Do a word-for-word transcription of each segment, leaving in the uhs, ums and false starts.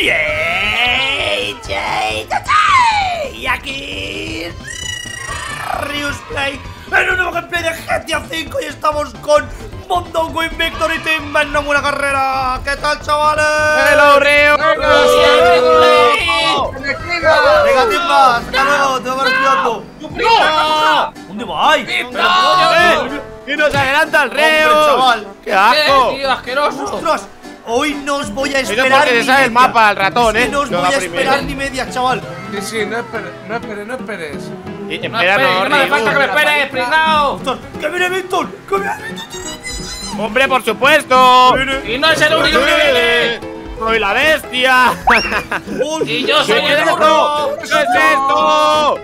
Y aquí Rius Play en un nuevo gameplay de G T A cinco y estamos con Mondongo, Invictor y Timba en una buena carrera. ¿Qué tal, chavales? ¡Hello, Rius! Venga, Timba, hasta luego, te vamos estudiando. ¡No! ¿Dónde vais? ¡Y nos adelanta el Hombre, Rius! chaval. ¡Qué asco! tío, asqueroso! ¡Ostras! Hoy no os voy a Eso esperar porque ni te sabe el media. mapa al ratón, Es que ¿eh? no os Yo voy la a primera. esperar ni media, chaval. Sí, sí, no esperes, no esperes, no esperes. Y- No Espera, esperes, no, que no hace falta que me Rius. esperes, pringao. Ostras, ¡que viene Víctor! ¡Que viene Víctor! ¡Hombre, por supuesto! Y no es el único que viene. ¡Soy la bestia! Y yo soy ¿Qué el es esto? burro. ¿Qué es esto?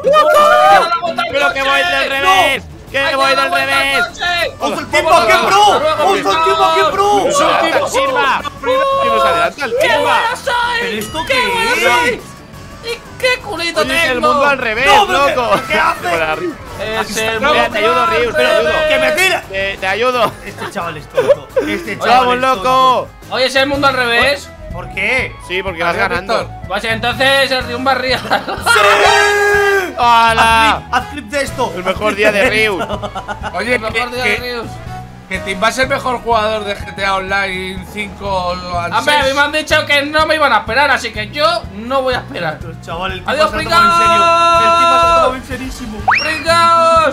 ¡Pero que voy del revés! ¡Que voy del revés! ¡Ojo el tiempo aquí, bro! ¡Ojo el tiempo aquí, bro! ¡Nos adelanta el Silva! ¡Que nos adelanta el ¡Qué Silva! buena soy! ¿Pero esto ¡Qué qué buena es? soy! ¡Y qué culito Oye, es el tengo! mundo al revés, No, pero loco. ¿qué- qué hace? Hola, Rius. Es el Mira, mundo te ayudo, Rius, te al ayudo. revés. ¡Que me tira! Te, te ayudo. Este chaval es tonto. Este chaval ¡Vamos, es loco! Oye, ¿es el mundo al revés? tonto. ¿Por qué? Sí, porque vas ganando. Pues entonces el Rius barría. ¡Sí! ¡Hala! Haz clip, haz clip de esto. El mejor día de Rius. Oye, El mejor día de que, Rius. que Timba es el mejor jugador de G T A Online cinco o al Hombre, a mí seis. me han dicho que no me iban a esperar, así que yo no voy a esperar. Chaval, el tipo Adiós, se ha tomado en serio. pringaos. El tipo se ha tomado en serísimo. ¡Pringaos!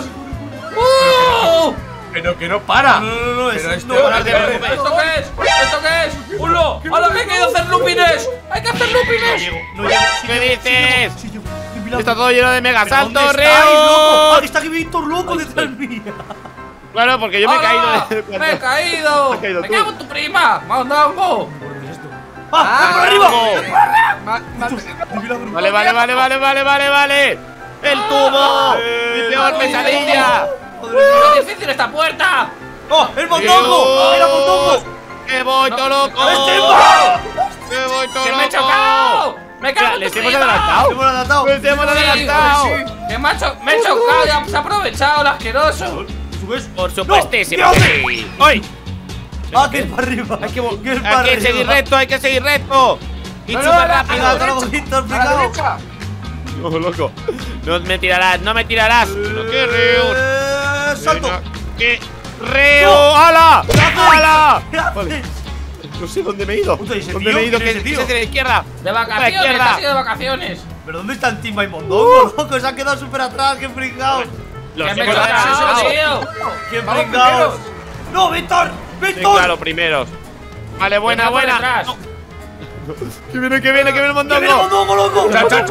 ¡Uh! Pero que no para. No, no, no, no, Pero es- este no, ahora no te que- preocupes. ¿Esto qué es? ¿Esto qué es? ¡Ulo! ¡Hola, que hay que hacer lupines! ¡Hay que hacer No lupines! llego, no llego. Sí ¿Qué llego, sí dices? llego, sí llego. Estoy mirando. Está todo lleno de mega ¿Pero dónde saltos, estáis, loco? Ah, que Rius. está aquí Víctor, loco, detrás mía. Claro, porque yo me he ¡Hola! caído. de- ¡Me he caído! Has caído ¡Me tú. cago en tu prima! ¡Mondongo! ¡Ah, ven por arriba! Ah, ma- ma- Vale, vale, vale, vale, vale, vale, vale. ¡El tubo! ¡Mi peor pesadilla! ¡Qué difícil esta puerta! ¡Oh, el mondongo! ¡Mira, mondongo! ¡Que voy, todo loco! ¡Este va! ¡Que voy, todo ¡Que loco! me he chocado! ¡Me cago en ¿Les tu hemos prima! adelantado? ¡Hemos adelantado! ¡Les hemos adelantado! ¡Que me, ha cho- me he chocado! ¡Ya se ha aprovechado el asqueroso! ¿Subes? Por supuestísimo ¡No! que ¡Dios! sí. ¡Ay! ¡Ah, que es para arriba! Hay que, vo- que es para hay que arriba. seguir recto, hay que seguir recto. Y No, no, súper no, rápido. Venga, hasta luego, Víctor, a la pringao. derecha. No, loco. No me tirarás, no me tirarás. Pero qué Rius. Eh, ¡Salto! ¡Qué Rius! No. ¡Hala! ¿Qué haces? ¡Hala! ¿Qué haces? Vale. No sé dónde me he ido. Puta, ¿y ese ¿Dónde tío? me he ido? ¿Quién ¿Qué es ese es tío? hacia la izquierda? ¡De A la vacaciones! izquierda. ¡Casi de vacaciones! ¿Pero dónde está el Timba y Mondongo, loco? Se ha quedado súper atrás, qué pringados. Los ¡Que me he hemos chocado, adelantado. tío! ¡Qué Vamos pringados! ¡No, Víctor! Sí, ¡Víctor! claro, primeros. Vale, buena, Venga, por buena. detrás. No. Que viene, que viene, que viene el ¡Que viene mondongo. Mondongo, loco! Cha, cha, cha.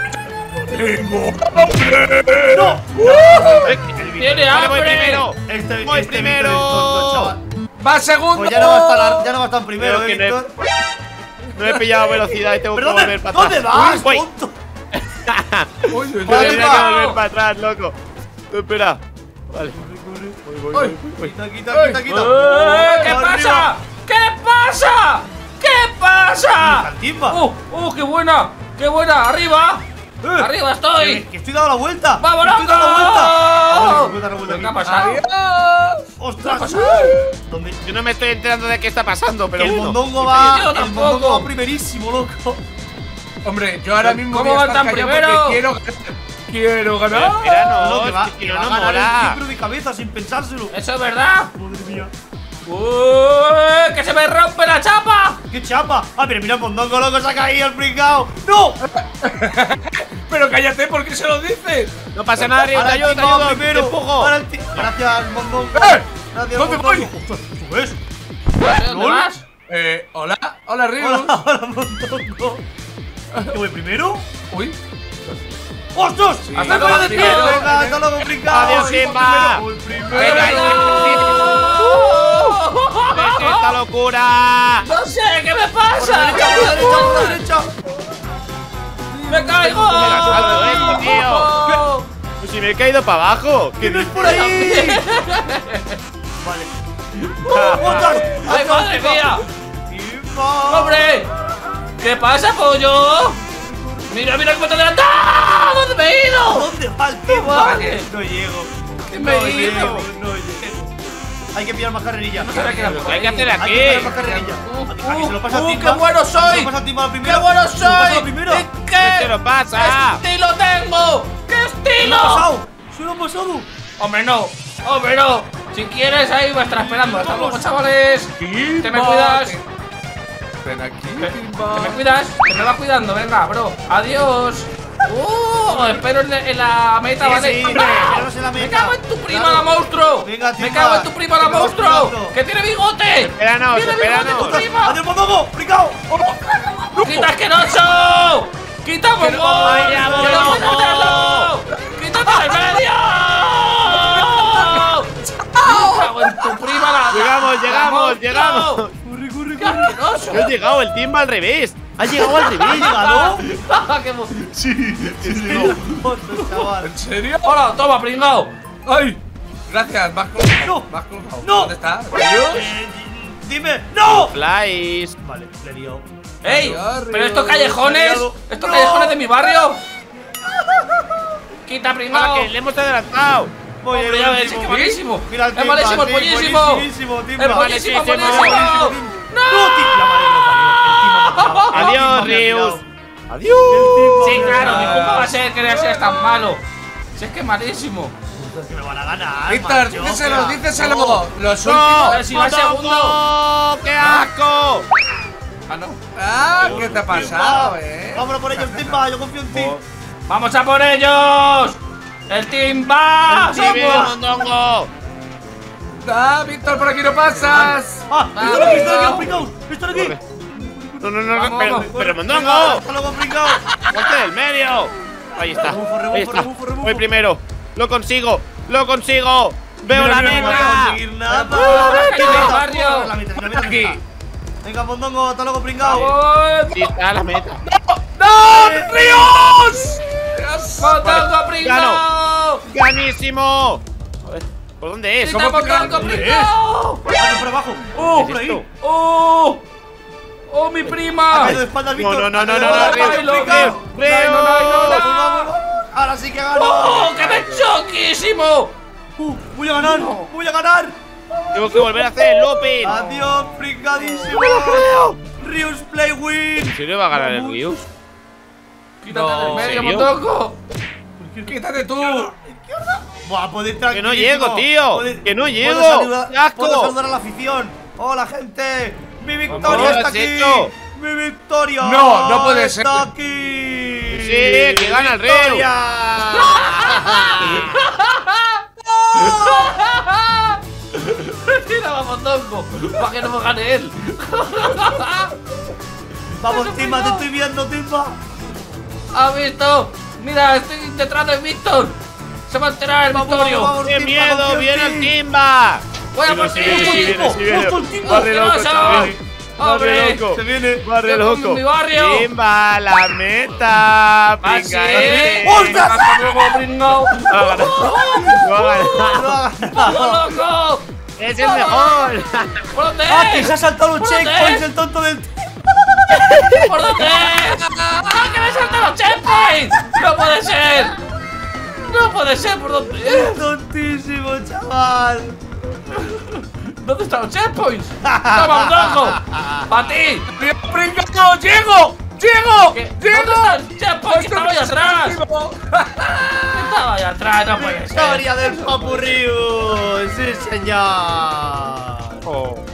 ¡No! Eh, ¡Tiene Vale, voy hambre! primero. Este, Voy este primero. Víctor es tonto, chaval. Va segundo. Pues ya no va a estar, ya no va a estar primero, Creo ¿eh, que no he- Víctor? No he pillado velocidad y tengo ¿Pero que dónde, volver para dónde atrás. vas, Voy. tonto? Uy, uy, uy. Vale, Tenía va. que volver para atrás, loco. Tú, espera. Vale. Voy, voy, voy, voy. Quita, quita, quita, quita. ¡Eh! ¿Qué Arriba. pasa? ¿Qué pasa? ¿Qué pasa? Al Timba. ¡Uh! ¡Uh! ¡Qué buena! ¡Qué buena! ¡Arriba! Eh, ¡Arriba Que, estoy! que estoy dando la vuelta. ¡Vamos, Que estoy dando la loco! vuelta. Vamos, que estoy dando la vuelta ¿Qué ha aquí. pasado? Adiós. ¡Ostras! ¿Dónde? Yo no me estoy enterando de qué está pasando, pero el bueno. mondongo Yo va. El tampoco. mondongo va primerísimo, loco. Hombre, yo ahora mismo ¿Cómo voy a van estar tan callado primero? porque quiero ganar. Quiero Pero ganar. espera, no, No, que es va, que que si no, va a no ganar el mola. libro de cabeza sin pensárselo. ¿Eso es verdad? Madre mía. ¡Uy! ¡Que se me rompe la chapa! ¡Qué chapa! ¡Ah, pero mira el mondongo, loco! ¡Se ha caído el pringao! ¡No! Pero cállate, ¿por qué se lo dices? No pasa nada, Rius, te Ahora el ayudo, te Timba va ayudo. primero. Te empujo. Ahora el ti- Gracias, mondongo. ¡Eh! Gracias, ¿Dónde mondongo. voy? Ostras, ¿eso es? ¿Dónde ¿Lol? vas? Eh, hola, hola, Rius. Hola, hola, mondongo. ¿Qué voy primero? Uy, ¡Ostras! Sí. ¡Hasta luego, luego, de pie! tío. ¡Venga, hasta luego, pringao! Adiós, Sí, voy Timba. primero, voy primero. Venga, ¿qué es esta locura? ¡No sé qué me Por la pasa! derecha, por la derecha, por la derecha. ¡Me caigo! Mira, salto esto, tío. Pues si me he caído para abajo. ¿Qué ¿Quién es por ahí? Vale. ¡Oh, ostras! ¡Ay, madre mía! Timba. ¡Hombre! ¿Qué pasa, pollo? ¡Mira, mira cómo te adelantado! ¿Dónde me he ido? ¿Dónde va el Timba? Vale. No llego. ¿Qué me he No ido? llego, no llego. Hay que pillar más carrerilla. No sabía que era por ¿Qué hay que ahí. hacer Hay que pillar más aquí? carrerilla. Uh, Aquí- aquí se lo pasa a uh, Timba. ¡qué bueno Se lo soy! pasa a Timba la primera. ¡Qué bueno Se lo pasa a la soy! primera. ¿Y ¿Qué se lo pasa? ¿Qué estilo tengo? ¿Qué ¡Se lo ha estilo? pasado! ¡Se lo ha pasado! Hombre, no. Hombre, no. Si quieres, ahí va a estar esperando. Hasta luego, chavales. Te me Timba, cuidas. te- Ven aquí, Te Timba. me cuidas. Te me vas cuidando. Venga, bro. Adiós. Uh, espero en, en la meta, Sí, ¿vale? sí, ¡Ah! esperamos en la ¡Me meta. cago en tu prima, Claro. la monstruo! Venga, ¡Me Timba, cago en tu prima, la que te vas monstruo! cuidando. ¡Que tiene bigote! Espéranos, ¡Tiene bigote tu espéranos. prima! ¡Adiós, mondongo! ¡Bricao! ¡Quita asqueroso! ¡Quita no, mongo! vaya, ¡Que no mongo! puedes hacerlo! ¡Quítate del medio! ¡Me cago en tu prima, la Llegamos, la llegamos, monstruo! llegamos. ¡Corre, corre, ¡Qué corre! asqueroso! No he llegado, el Timba al revés. Ha llegado al revés. llegado? ¡Qué mo- chaval! ¿En serio? ¡Hola, toma, pringao! ¡Ay! Gracias, más colgado. No. Más colgado. No. ¿Dónde está? Eh, ¡Dime! ¡No! Flies. Vale, le he liado. ¡Ey! Adiós, ¿Pero estos Río. callejones? Aliado. ¿Estos ¡No! callejones de mi barrio? ¡Quita, pringao! Ah, que le hemos adelantado. Voy Hombre, el ya ves, es último. que malísimo. Mira el Es Timba, malísimo, es sí, buenísimo. buenísimo, Timba. Es buenísimo, Vale, sí, sí, buenísimo. ¡No! ¡No! Ti- la madre que lo parió. El Timba me ha tirado. El Adiós, Timba me ha Rius. tirado. Adiós. Sí, Timba me ha claro, mi tirado. culpa va a ser que seas tan malo. Si es que es malísimo. Es que me van a ganar. Víctor, macho, díceselo, qué díceselo. asco. Los ¡No! últimos. ver si va segundo. ¡Mondongo! ¡Qué asco! Ah, no. Ah, ¿qué te ha pasado, Timba. eh? Vámonos por ellos, Timba. Yo confío en ti. ¡Vamos a por ellos! ¡El team va! ¡Sí, viene el ¡Somos! mondongo! Ah, Víctor, por aquí no pasas. ¡Ah! ¡Esto aquí, esto aquí, pringaos! ¡Esto aquí! Corre. No, no, no, Vamos, pero, vamos. pero Venga, mondongo. ¡Hasta luego, pringaos! ¡Ponte del medio! Ahí está. Rebufo, rebufo, Ahí está. rebufo, rebufo. Voy primero. Lo consigo. Lo consigo. Veo Mira, la mira, no voy a meta. conseguir nada. ¡Qué Meta, del barrio! corre, la meta, la meta, la Aquí. meta. Venga, mondongo, hasta luego, pringao. ¡Vamos! Sí, está la meta. ¡No! Eh, ¡Ríos! ¡Motongo pringao! ¡Ganísimo! A ver, ¿por dónde es? ¡Quita motongo pringao! Vamos por abajo. ¡Oh! ¿Qué por es ahí. esto? ¡Oh! ¡Oh, mi Ha prima! caído de espaldas, Víctor. No, no, no, Ha no, caído de no, espaldas, Río, pringao. Río, No, no, no, no, Vamos, no. vamos, vamos. Ahora sí que gano. ¡Oh, que me choquísimo! Uh, voy a ganar. Voy a ganar. Tengo que volver a hacer el looping. Adiós, pringadísimo. Rius Play Win. ¿En serio va a ganar el Ryu? ¡Quítate No, del ¿en medio, serio? motongo! Quítate tú. Buah, poder Que no llego, tío. Que no llego. Saludar, ¡Qué asco! puedo saludar a la afición. Hola, gente. Mi ¿Cómo victoria lo está has aquí. hecho? Mi victoria. No, no puede ser. Está aquí. Sí, que gana el Ryu. Victoria. ¡Tira, motongo! ¡Para que no me gane él! Vamos, Timba, te estoy viendo, Timba. ¿Has visto? Mira, estoy detrás de Víctor. Se va a enterar el Vamos, Victorio. vamos, ¡Qué Timba, miedo! confío en ¡Viene ti. el Timba! Voy a Sí, por sí, ti. sí, sí, viene, sí, viene. Justo el Timba. Barre ¿Qué loco, pasa? chaval. ¡Hombre! Barre loco. Se viene. Barre Yo con loco. mi barrio. Timba, la meta. ¿Ah, sí? Pringaete. ¡Ostras! Hasta luego, pringao. No ha ganado. No ha ganado. ¡Vamos, loco! Es el mejor. ¿Por dónde ¡Ah, que es? se ha saltado los ¿Por dónde checkpoints es? el tonto del... ¿Por dónde es? ¡Ah, que me saltan los checkpoints! ¡No puede ser! ¡No puede ser! ¿Por dónde es? tontísimo, chaval! ¿Dónde están los checkpoints? ¡Toma, un loco! ¡Para ti! ¡Pringao! ¡Llego! ¡Llego! ¿Qué? ¡Llego! ¿Dónde está el checkpoint? ¡Que estaba ahí atrás! ¡Estaba ahí atrás! ¡No puede ser! ¡Historia del Papu Ryu! ¡Sí, señor! Oh.